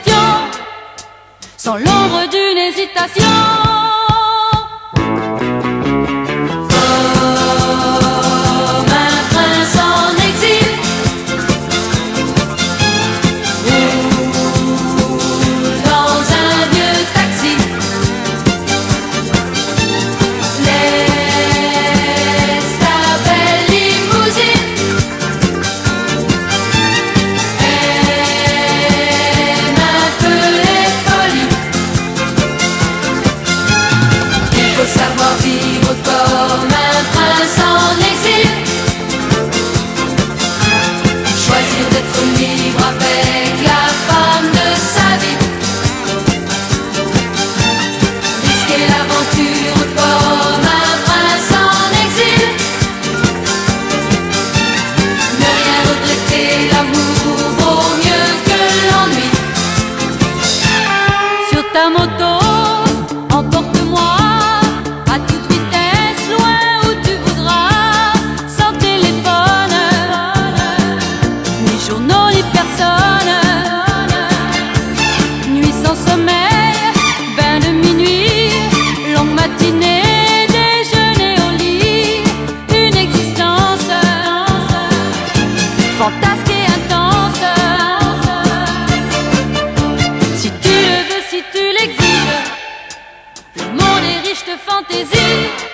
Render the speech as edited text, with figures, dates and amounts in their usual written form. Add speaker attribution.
Speaker 1: question, sans l'ombre d'une hésitation.
Speaker 2: Savoir vivre comme un prince en exil, choisir d'être libre avec la femme de sa vie, risquer l'aventure comme un prince en exil, ne rien regretter, l'amour vaut mieux que l'ennui.
Speaker 1: Sur ta moto, emporte-moi à toute vitesse, loin où tu voudras, sans téléphone, ni journaux, ni personne. Nuit sans sommeil, bain de minuit, longue matinée, déjeuner au lit. Une existence fantasque et intense. Si tu le veux, si tu l'exiges, le monde est riche de fantaisie.